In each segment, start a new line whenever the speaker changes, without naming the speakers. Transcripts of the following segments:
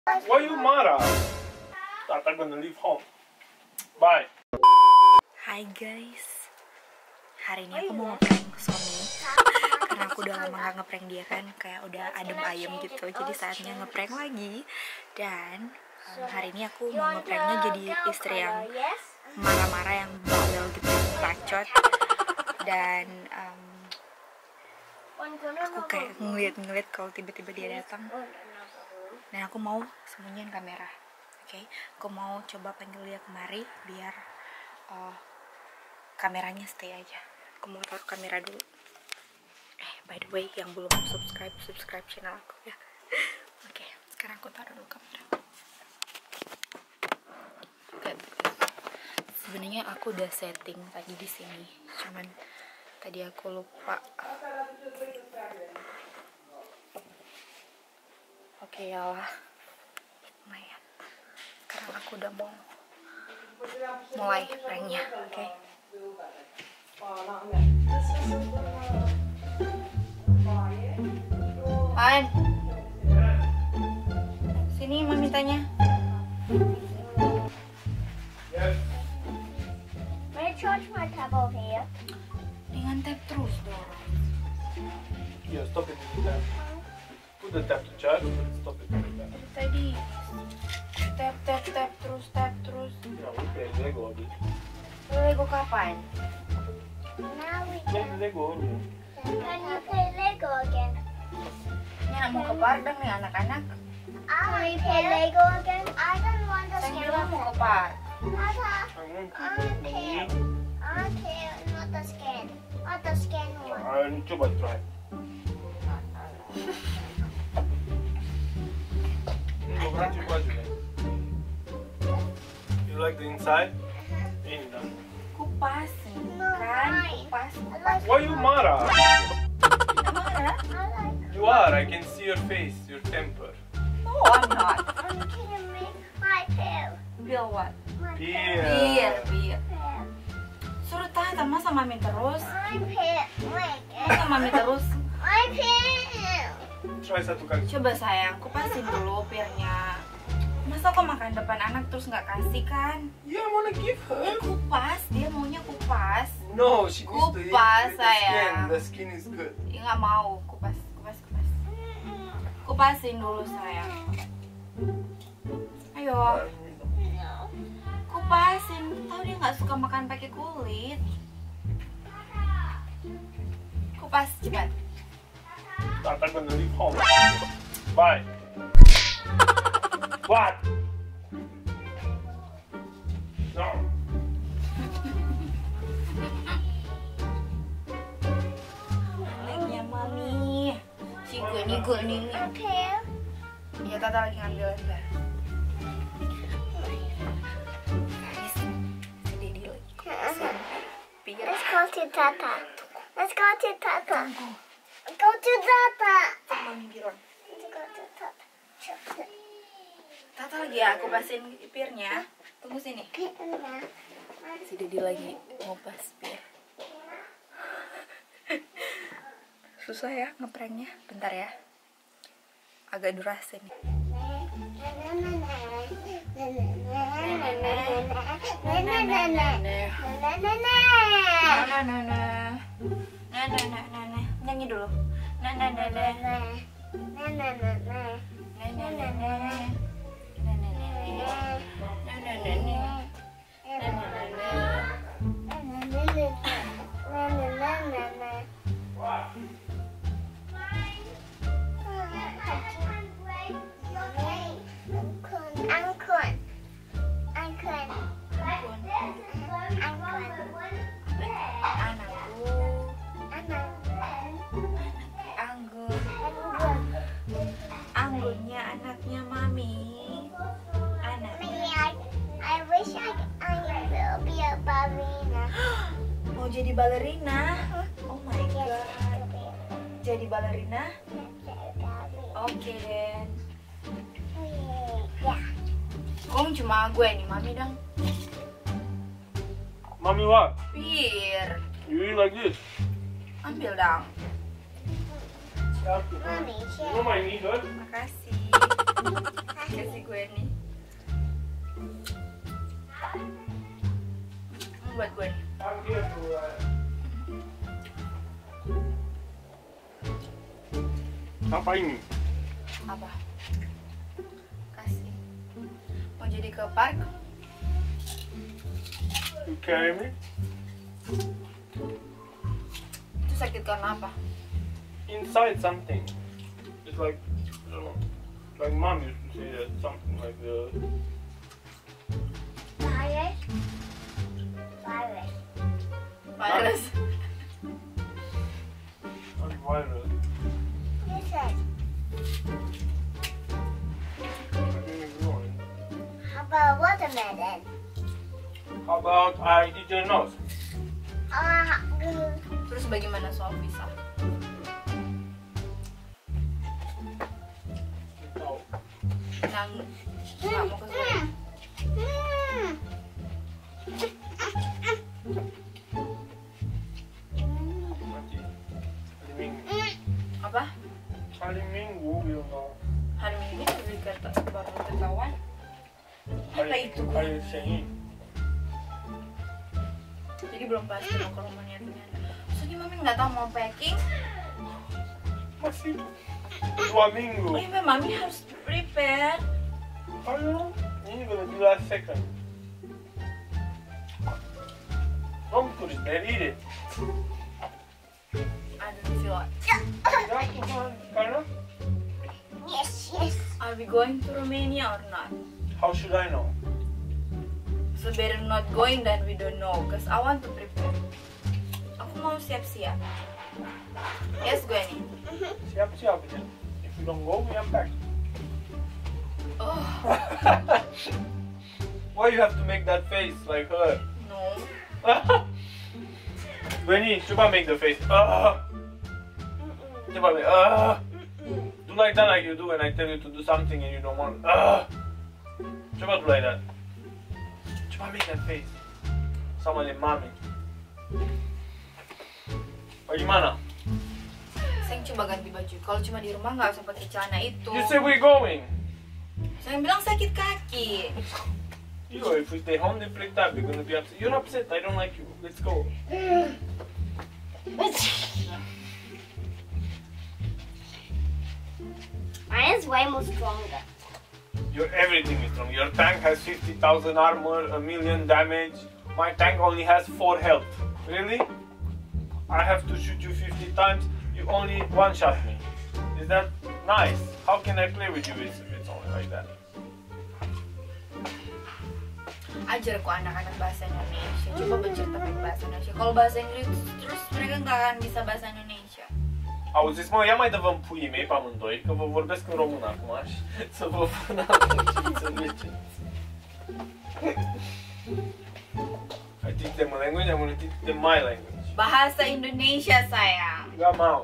Why you Mara? I'm gonna leave home. Bye.
Hai guys, hari ini aku mau ngeprank Somi karena aku udah lama gak ngeprank dia kan, kayak udah adem ayem gitu. Jadi saatnya ngeprank lagi. Dan hari ini aku mau ngepranknya jadi istri yang marah-marah, yang bawel gitu, bacot. Dan aku kayak ngeliat kalau tiba-tiba dia datang. Dan aku mau sembunyiin kamera. Oke, aku mau coba panggil dia kemari biar kameranya stay aja. Aku mau taruh kamera dulu. By the way, yang belum subscribe channel aku ya. Oke, sekarang aku taruh dulu kamera. Sebenarnya aku udah setting tadi di sini, cuman tadi aku lupa. Oke, yalah, lumayan. Sekarang aku udah mau mulai pranknya, oke? An, sini mami tanya.
May I charge my tab over here?
Dengan tap terus dong.
Yeah, stop it with the tap. Put the tap to charge, but stop it with the tap.
Tadi tap terus.
Yeah, we play Lego a bit.
Lego kapan?
Now we
Play
can.
Lego only.
Can you play Lego again?
Ini anak mau ke Pardang nih anak-anak.
I want to play Lego again. I don't want to
Saya
scare
bilang mau ke Park.
Papa,
I want to
I don't care. Not the scan. Not the scan one.
coba try. Coba juga. You like the inside? Ini dah.
Kupas kan? Kupas.
Why you Mara?
Marah?
I like.
You are. I can see your face, your temper.
No, I'm not.
I'm gonna make my tail.
Bill what?
My
Beer.
Bir.
tail.
Suruh tata masa mami terus?
My tail.
Masa mami terus?
My tail.
Try satu kali.
Coba sayang, kupasin dulu pirnya. Masa kok makan depan anak terus nggak kasih kan?
Yeah, I wanna give
Ya
her.
kupas, dia maunya kupas.
No, she needs to eat
Kupas,
with the skin.
sayang.
The skin is good.
Ya nggak mau, kupas. Kupasin dulu sayang. Ayo, kupasin. Tahu dia nggak suka makan pakai kulit. Kupas cepat.
I'm gonna leave home. Bye. What? No.
Legnya mami. Si goni.
Tail.
Ya tata lagi ngambil bentar. Guys, si Dedi lagi kupasin pir.
Let's go to Tata. Let's go to Tata. Go to Tata.
Mami bilang.
Let's go to Tata.
Tata lagi ya kupasin pirnya. Tunggu sini. Si Dedi lagi ngupas pir. Susah ya ngepranknya. Bentar ya. Agak durasi nih. Nyanyi dulu. Anggurnya anaknya mami.
I wish I will be a ballerina.
Mau jadi balerina? Oh my god. Jadi balerina? Oke Den.
Yeah.
Kong cuma gue nih mami dong.
Mommy, what?
Pir.
You eat like this?
Ambil dong.
Mommy,
You know my needle?
Makasih. Kasih gue nih. Buat gue nih.
Apa ini?
Apa? Kasih. Mau jadi ke park?
You carry me?
Itu sakit karena apa?
Inside something. It's like, I don't know. Like mom used to say that something like the
Virus. Virus.
Virus.
like virus.
Listen.
I didn't know it.
How about watermelon?
How about I eat your nose?
Good.
Terus bagaimana soal pisah?
No.
Nggak mau ke gue.
Mati. Hari Minggu.
Apa?
Hari Minggu, you know.
Hari Minggu baru ketahuan. Apa itu?
Hari Senin.
Jadi belum pasti mau ke rumahnya ternyata. Soalnya mami nggak tahu mau packing.
Masih 2
Oh
minggu.
iya, mami harus prepare.
Ayo, ini gonna be last second. Don't put it there, eat it.
I don't feel like.
Ya, Tuhan, karena
Yes, yes.
Are we going to Romania or not?
how should I know?
So better not going than we don't know. Cause I want to prepare. Aku mau siap-siap. Yes, gue nih.
Siap-siap aja. If you don't go, we are back.
Oh
Why you have to make that face like her?
no.
Benny, coba make the face. Coba make. Do like that like you do when I tell you to do something and you don't want. Coba do like that. Coba make that face. Sama dengan mami. Bagaimana?
Saya coba ganti baju. Kalau cuma di rumah nggak usah pakai celana itu.
You say we're going.
Saya bilang sakit kaki.
Yo, if we stay home, they break up. You're gonna be upset. You're upset. I don't like you. Let's go.
Mine is way more stronger.
Your everything is strong. Your tank has 50,000 armor, 1,000,000 damage. My tank only has 4 health. Really? I have to shoot you 50 times. You only one-shot me. Is that nice? How can I play with you if it's only like that?
Ajar kok anak-anak bahasa Indonesia. Coba bercerita pakai bahasa Indonesia. Kalau bahasa Inggris terus mereka nggak akan bisa bahasa Indonesia.
Auziți, mă, ia mai dă-vă puii mei pe amândoi, că vă vorbesc în română acum și să vă pun altă ce înțelegeți. I teach them a language, I'm gonna teach them my language.
Bahasa Indonesia sayang.
Gak mau.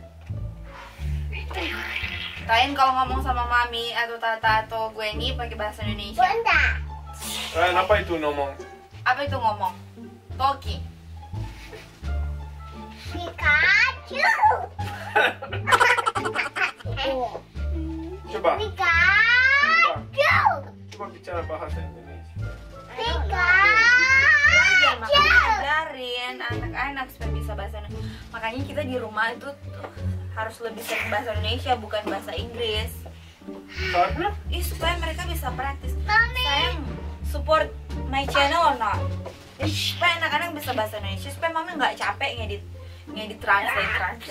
Kalian kalau ngomong sama mami atau tata atau gue ini pakai bahasa Indonesia.
Bunda.
Ryan, apa itu ngomong?
Apa itu ngomong? Toki.
Pikachu.
Coba,
Pikachu.
coba bicara bahasa Indonesia.
Belajar, makanya
Pikachu.
ajarin anak-anak supaya bisa bahasa Indonesia. Makanya kita di rumah itu tuh harus lebih sering bahasa Indonesia bukan bahasa Inggris.
Karena?
Supaya mereka bisa praktis.
Mami.
Sayang, support my channel or not? Supaya anak-anak bisa bahasa Indonesia, supaya mama nggak capek ngedit translate.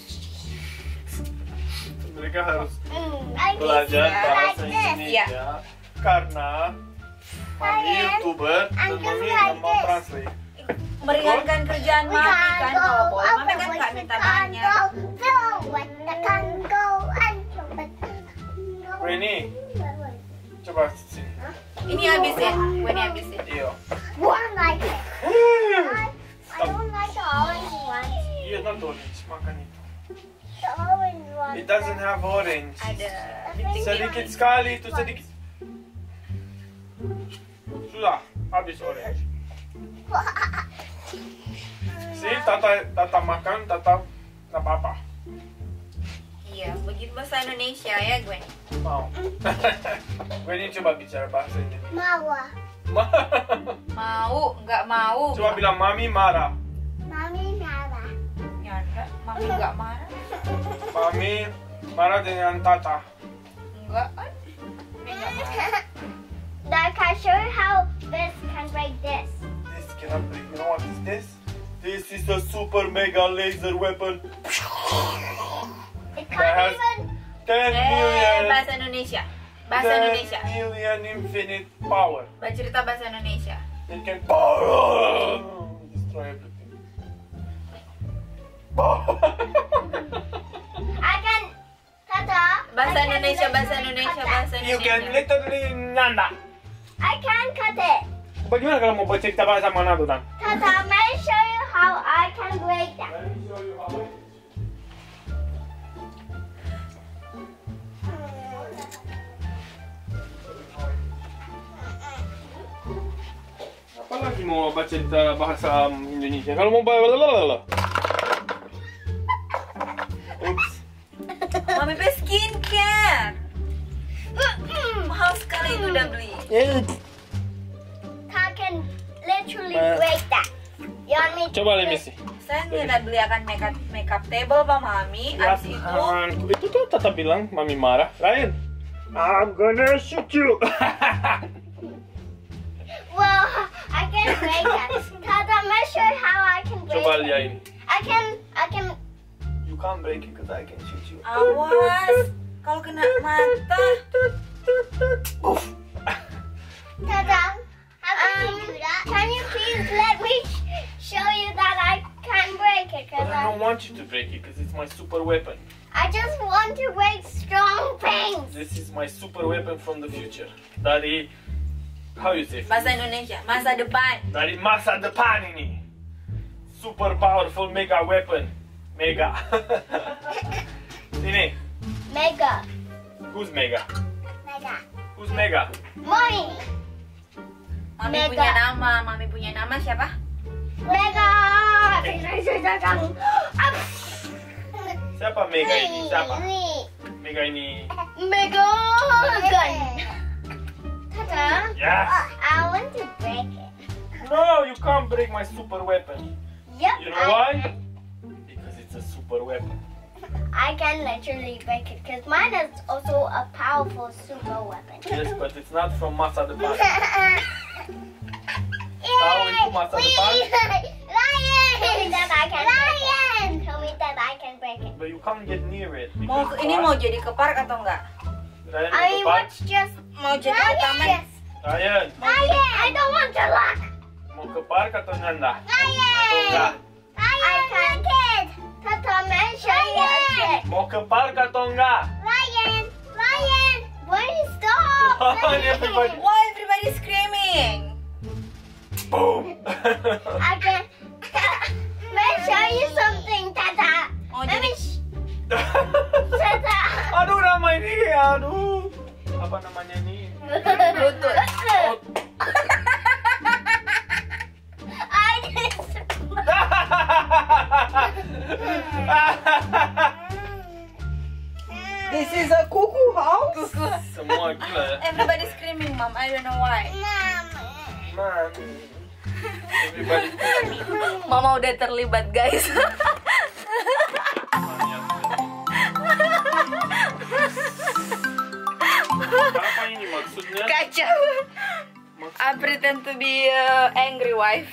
Mereka harus
I
belajar
just
bahasa
like this.
Indonesia karena mami YouTuber dan mami nggak mau translate.
Meringankan kerjaan
We
mami
can
kan
go
kalau boy.
up
Mami kan
and
nggak
we
minta
can
banyak.
go forward. We can go and
Reni, coba sini.
Ini habisin, gue ini habisin.
Iya.
one like it. I don't like the orange one.
Iya, not orange, makan itu.
The orange one.
It doesn't have orange.
Ada
Sedikit sekali itu sedikit. Sudah, habis orange. See, tata makan, tata nggak apa-apa.
Iya, begitu bahasa Indonesia ya gue.
Mau. Gue ini coba bicara bahasa Indonesia.
Mawa.
Mau, nggak mau.
Coba bilang mami marah.
Mami marah.
Ya, enggak. Mami nggak marah.
Mami marah dengan tata.
Enggak kan? Mami nggak marah.
Dad, can I show you how this can break this?
This cannot break. You know what is this? This is a super mega laser weapon.
It
That
can't
has
even.
10 million.
Bahasa Indonesia. Bahasa
10
Indonesia.
million infinite power.
Cerita bahasa Indonesia.
It can destroy everything.
I can. Tata.
Bahasa
I can
Indonesia, bahasa
literally
Indonesia,
cut that.
bahasa
You can
Indonesia.
literally nanda.
I can cut it.
Bagaimana kalau mau bercerita bahasa Manado, Tan?
Tata, may I show you how I can break that?
Let me show you how it is. Apa lagi mau baca cerita bahasa Indonesia? Kalau mau baca Oops.
Mami beli skincare. Mahal sekali itu udah beli.
I can literally break that. You want me to?
Coba let me see.
Saya nggak beli akan makeup table Pak Mami.
Ya
Abis itu
Tuhan, itu tuh tetap bilang mami marah. Ryan, I'm gonna shoot you.
Well, I can break that. Tata, may I show you how I can break
Coba
it?
lihat ini.
I can.
You can't break it because I can shoot you.
awas kalau kena mata.
Tata, how can you do that? Can you please let me show you that I can break it?
But
Cause
I don't want you to break it because it's my super weapon.
I just want to break strong things.
This is my super weapon from the future. Dari, how you say?
Bahasa Indonesia, masa depan.
Dari masa depan ini. Super powerful mega weapon. Mega. Sini.
Mega.
Who's mega?
Mega.
Who's mega?
Mommy.
Mami
Mega.
punya nama. Mami punya nama siapa?
Mega.
Siapa mega ini? Siapa? Mega ini.
Mega gun. Tata.
Yes.
I want to break it.
No, you can't break my super weapon.
Yep.
You know why? Because it's a super weapon.
I can literally break it because mine is also a powerful super weapon.
Yes, but it's not from masa depan.
Yay!
itu masa depan?
Lion! Tell me that I can Lion! Tell me that I can break it.
But you can't get near it.
Mau
because
ini mau jadi kepark atau enggak?
Ryan,
I mean,
depan.
what's just
Mau jadi ke taman?
Lion?
Ryan,
Lion! I don't want to look!
mau ke park atau nyanda? Atau enggak?
Lion! I can kid! Tata, may I show you a trick?
Mau ke park atau enggak?
Lion! Lion! Why stop?
Come on, everybody.
Why everybody screaming?
Boom!
I can... May I show you something, Tata?
Mau
Let
jadi
me Tata!
Aduh, nama ini, aduh. Apa namanya ini?
Bluetooth.
Oh,
I just...
This is a cuckoo house. Cuckoo.
Semua gila ya.
Everybody screaming, Mom. I don't know why.
Man. Everybody.
Mama udah terlibat, guys.
Apa ini maksudnya?
Kacau. I pretend to be angry wife.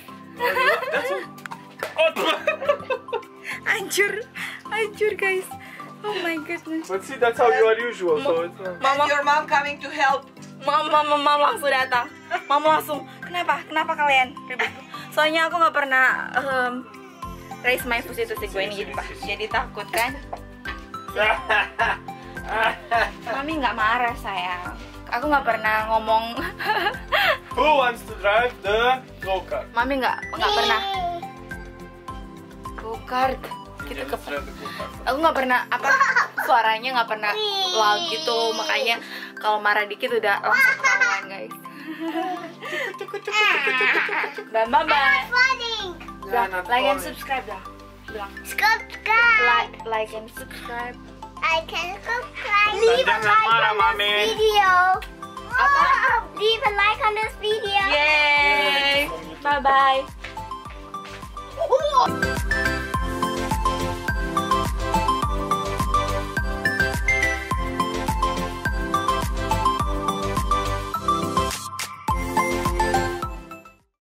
Hancur, hancur, guys. Oh my goodness.
But see, that's how you are usual, so it's not...
Mama, your mom coming to help. Mama langsung datang. Mama langsung. Kenapa kalian ribut? Soalnya aku nggak pernah raise my voice itu sih gue ini jadi takut kan. Mami nggak marah sayang. Aku nggak pernah ngomong.
Who wants to drive the go-kart?
Mami nggak pernah go-kart gitu
Yeah,
ke.
let's drive the go-kart.
Aku nggak pernah suaranya nggak pernah loud gitu, makanya kalau marah dikit udah langsung ketahuan guys. Dan bye bye.
Flooding!
Yeah, not
Like and
falling.
subscribe dah. Bilang
Subscribe!
like and subscribe.
I can subscribe. Leave a
Jangan
like
marah,
on
Mami.
this video. Leave a like on this video.
Yay! Bye bye.